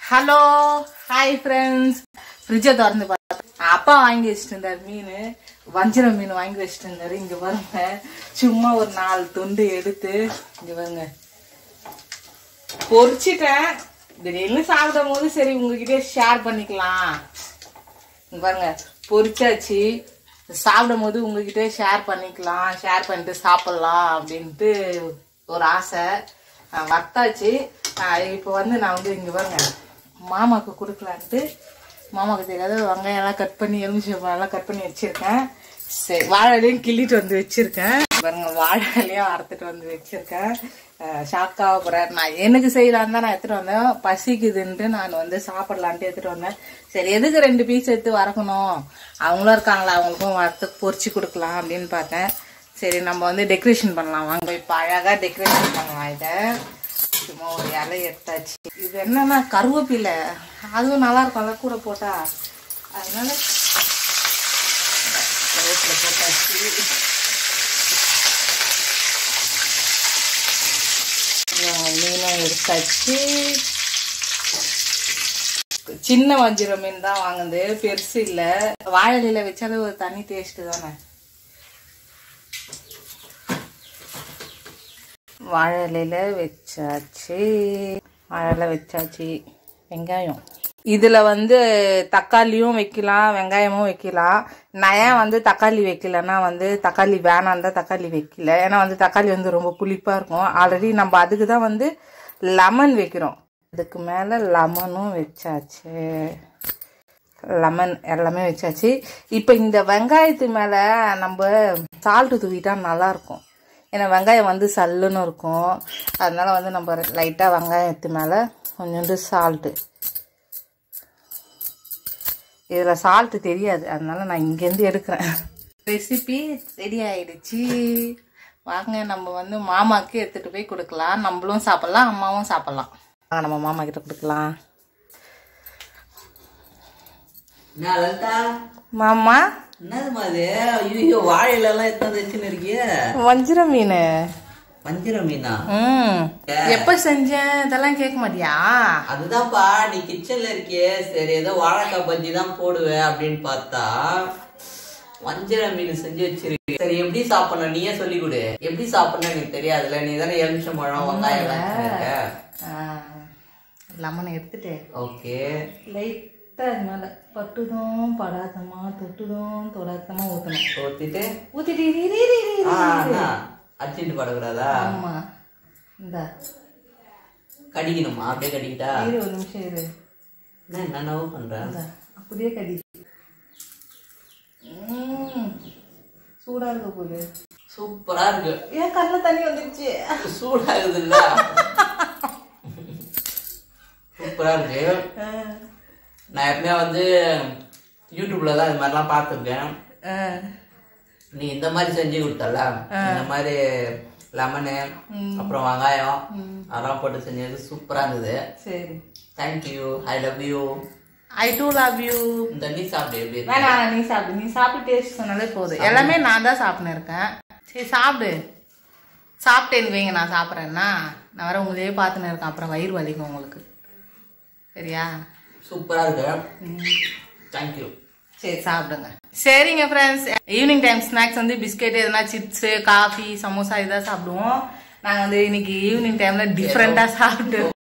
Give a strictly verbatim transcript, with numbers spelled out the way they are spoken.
Hello hi friends. ஃப்ரிட்ஜை திறந்து பார்த்தா அப்பா வாங்கி வச்சுட்டு இருந்தார் மீன், வஞ்சிரம் மீன் வாங்கி வச்சுட்டு இருந்தாரு. இங்கே பாருங்க, சும்மா ஒரு நாலு துண்டு எடுத்து இங்கே பாருங்க பொரிச்சிட்டேன். திடீர்னு சாப்பிடும் போது சரி உங்ககிட்டே ஷேர் பண்ணிக்கலாம். இங்கே பாருங்க பொரிச்சாச்சு, சாப்பிடும் போது உங்ககிட்ட ஷேர் பண்ணிக்கலாம், ஷேர் பண்ணிட்டு சாப்பிட்லாம் அப்படின்ட்டு ஒரு ஆசை. வத்தாச்சு. இப்போ வந்து நான் வந்து இங்கே பாருங்க மாமாவுக்கு கொடுக்கலான்ட்டு மாமாவுக்கு தெரியாத வெங்காயம்லாம் கட் பண்ணி எலுமிச்சம்பழம்லாம் கட் பண்ணி வச்சுருக்கேன். சரி, வாழையிலையும் கிள்ளிட்டு வந்து வச்சுருக்கேன். பாருங்க வாழையிலையும் அறுத்துட்டு வந்து வச்சுருக்கேன். ஷாக்காக போகிறேன். நான் எனக்கு செய்யலான்னு தான் நான் எடுத்துகிட்டு வந்தேன். பசிக்குதுன்ட்டு நான் வந்து சாப்பிட்லான்ட்டு எடுத்துகிட்டு வந்தேன். சரி எதுக்கு ரெண்டு பீஸ் எடுத்து வறக்கணும், அவங்களும் இருக்காங்களா, அவங்களுக்கும் வறுத்து பொரிச்சு கொடுக்கலாம் அப்படின்னு பார்த்தேன். சரி நம்ம வந்து டெக்கரேஷன் பண்ணலாம் வாங்க. இப்போ அழகாக டெக்கரேஷன் பண்ணலாம். இதை சும்மா ஒரு இலை எடுத்தாச்சு. இது என்னன்னா கருவேப்பிலை, அதுவும் நல்லா இருக்கும்ல கூட போட்டா, அதனால கருவேப்பிலை போட்டாச்சு. மீனும் எடுத்தாச்சு. சின்ன வஞ்சிரம் மீன் தான் வாங்குது, பெருசு இல்லை. வாழையில வச்சாலே ஒரு தனி டேஸ்ட் தானே. வாழை இலையில வச்சாச்சு, வாழை வச்சாச்சு. வெங்காயம் இதில் வந்து தக்காளியும் வைக்கலாம், வெங்காயமும் வைக்கலாம். நான் ஏன் வந்து தக்காளி வைக்கலன்னா வந்து தக்காளி வேணான்னு தான் தக்காளி வைக்கல. ஏன்னா வந்து தக்காளி வந்து ரொம்ப புளிப்பாக இருக்கும். ஆல்ரெடி நம்ம அதுக்கு தான் வந்து லெமன் வைக்கிறோம். அதுக்கு மேலே லெமனும் வச்சாச்சு, லெமன் எல்லாமே வச்சாச்சு. இப்போ இந்த வெங்காயத்து மேலே நம்ம சால்ட்டு தூவிட்டா நல்லாயிருக்கும். ஏன்னா வெங்காயம் வந்து சல்லுன்னு இருக்கும். அதனால வந்து நம்ம லைட்டாக வெங்காயத்து மேலே கொஞ்சோண்டு சால்ட்டு. இதில் சால்ட்டு தெரியாது, அதனால நான் இங்கேருந்து எடுக்கிறேன். ரெசிபி ரெடி ஆயிடுச்சு. வாங்க நம்ம வந்து மாமாவுக்கு எடுத்துகிட்டு போய் கொடுக்கலாம். நம்மளும் சாப்பிட்லாம், அம்மாவும் சாப்பிட்லாம். வாங்க நம்ம மாமா கிட்ட கொடுக்கலாம். மாமா என்னதுமா அது? ஐயோ வாழையில எல்லாம் எத்தனை வச்சுன்னு இருக்கிய? வஞ்சிர மீன். வஞ்சிர மீனா? ம் எப்ப செஞ்சேன் இதெல்லாம் கேட்க மாட்டியா? அதுதான்ப்பா, நீ கிச்சன்ல இருக்கியே, சரி ஏதோ வாழைக்காய் பஜ்ஜி தான் போடுவேன் அப்படின்னு பார்த்தா வஞ்சிர மீன் செஞ்சு வச்சிருக்க. சரி எப்படி சாப்பிடணும் நீயே சொல்லி கொடு. எப்படி சாப்பிடணும் எனக்கு தெரியாதுல்ல, நீ தானே எலுமிச்சம்பழம் வெங்காயம் எல்லாம் லெமனை எடுத்துட்டு ஓகே லைட் மேல பட்டுதும் படாதமா தொட்டுதும் தொடாதமா ஊத்தணும். ஊத்திட்டு ஊத்திட்டு அர்ஜென்ட் படக்கூடாதா? ஆமா, இந்த கடிக்கணுமா? அப்படியே கடிக்கிட்டா இரு ஒரு நிமிஷம் இரு. என்ன நவ பண்றேன், அப்படியே கடி. சூடா இருக்க போகுது. சூப்பரா இருக்கு. ஏன் கண்ணுல தண்ணி வந்துருச்சு? சூடாகுது இல்ல? சூப்பரா இருக்கு. நான் எப்பவுமே வந்து யூடியூப்ல தான் இது மாதிரிலாம் பார்த்துருக்கேன். நீ இந்த மாதிரி செஞ்சு கொடுத்தல, இந்த மாதிரி லெமனு அப்புறம் வெங்காயம் அதெல்லாம் போட்டு செஞ்சது சூப்பரா இருந்தது. சரி, thank you. I love you. I too love you. இந்த நீ சாப்பிடு. எப்படி வேணாம், நீ சாப்பிடு. நீ சாப்பிட்டு டேஸ்ட் சொன்னாலே போதும். எல்லாமே நான் தான் சாப்பிட்டு இருக்கேன். சரி சாப்பிடு. சாப்பிட்டேன்னு வைங்க, நான் சாப்பிட்றேன்னா நான் வர உங்களையே பார்த்துன்னு இருக்கேன். அப்புறம் வயிறு வலிக்கும் உங்களுக்கு. சரியா? சூப்பரா இருக்கு. தேங்க்யூ. சரி சாப்பிடுங்க. சரிங்க ஃப்ரெண்ட்ஸ், ஈவினிங் டைம் ஸ்நாக்ஸ் வந்து பிஸ்கெட், எதனா சிப்ஸு, காஃபி, சமோசா இதான் சாப்பிடுவோம். நாங்கள் வந்து இன்னைக்கு ஈவினிங் டைம்ல டிஃப்ரெண்டா சாப்பிட்டு